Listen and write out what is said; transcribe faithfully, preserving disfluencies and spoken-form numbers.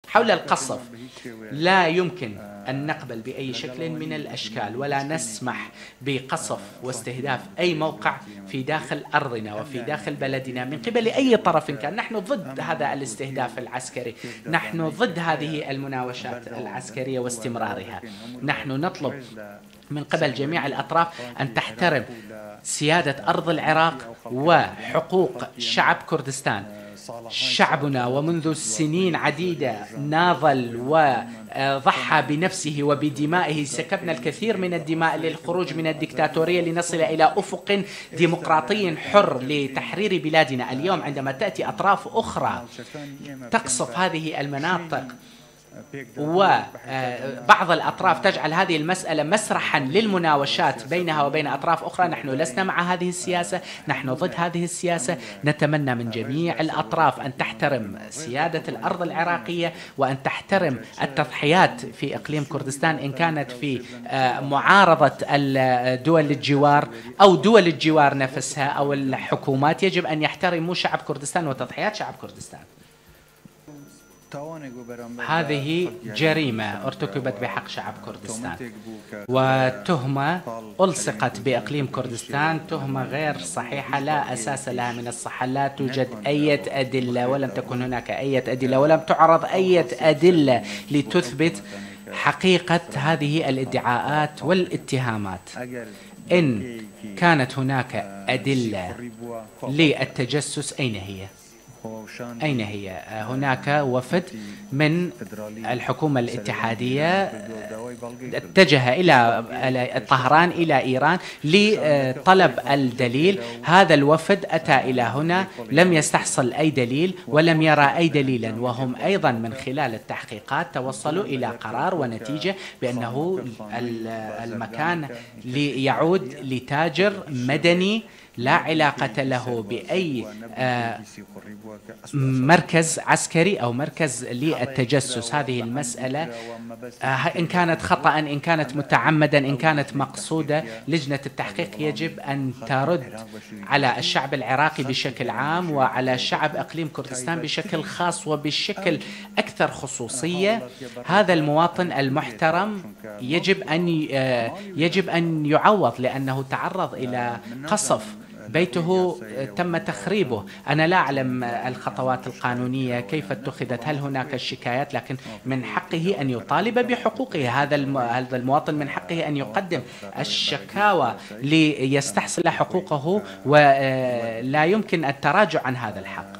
حول القصف لا يمكن أن نقبل بأي شكل من الأشكال ولا نسمح بقصف واستهداف أي موقع في داخل أرضنا وفي داخل بلدنا من قبل أي طرف كان. نحن ضد هذا الاستهداف العسكري، نحن ضد هذه المناوشات العسكرية واستمرارها. نحن نطلب من قبل جميع الأطراف أن تحترم سيادة أرض العراق وحقوق شعب كردستان. شعبنا ومنذ سنين عديدة ناضل وضحى بنفسه وبدمائه، سكبنا الكثير من الدماء للخروج من الدكتاتورية لنصل إلى أفق ديمقراطي حر لتحرير بلادنا. اليوم عندما تأتي أطراف أخرى تقصف هذه المناطق وبعض الأطراف تجعل هذه المسألة مسرحا للمناوشات بينها وبين أطراف أخرى، نحن لسنا مع هذه السياسة، نحن ضد هذه السياسة. نتمنى من جميع الأطراف أن تحترم سيادة الأرض العراقية وأن تحترم التضحيات في إقليم كردستان، إن كانت في معارضة الدول الجوار أو دول الجوار نفسها أو الحكومات. يجب أن يحترموا شعب كردستان وتضحيات شعب كردستان. هذه جريمة ارتكبت بحق شعب كردستان وتهمة ألصقت بإقليم كردستان، تهمة غير صحيحة لا أساس لها من الصحة. لا توجد أي أدلة ولم تكن هناك أي أدلة ولم تعرض أي أدلة لتثبت حقيقة هذه الادعاءات والاتهامات. إن كانت هناك أدلة للتجسس أين هي؟ أين هي؟ هناك وفد من الحكومة الاتحادية اتجه إلى طهران إلى إيران لطلب الدليل. هذا الوفد أتى إلى هنا لم يستحصل أي دليل ولم يرى أي دليلا، وهم أيضا من خلال التحقيقات توصلوا إلى قرار ونتيجة بأنه المكان يعود لتاجر مدني لا علاقة له بأي مركز عسكري أو مركز للتجسس. هذه المسألة إن كانت خطأ، إن كانت متعمدا، إن كانت مقصودة، لجنة التحقيق يجب أن ترد على الشعب العراقي بشكل عام وعلى شعب إقليم كردستان بشكل خاص وبشكل أكثر خصوصية. هذا المواطن المحترم يجب أن يجب أن يعوض لأنه تعرض إلى قصف، بيته تم تخريبه. أنا لا أعلم الخطوات القانونية كيف اتخذت، هل هناك شكايات، لكن من حقه أن يطالب بحقوقه. هذا هذا المواطن من حقه أن يقدم الشكاوى ليستحصل حقوقه، ولا يمكن التراجع عن هذا الحق.